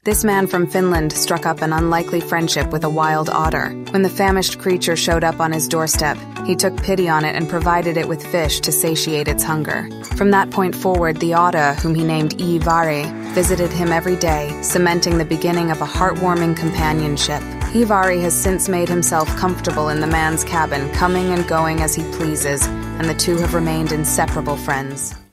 This man from Finland struck up an unlikely friendship with a wild otter. When the famished creature showed up on his doorstep, he took pity on it and provided it with fish to satiate its hunger. From that point forward, the otter, whom he named Ivari, visited him every day, cementing the beginning of a heartwarming companionship. Ivari has since made himself comfortable in the man's cabin, coming and going as he pleases, and the two have remained inseparable friends.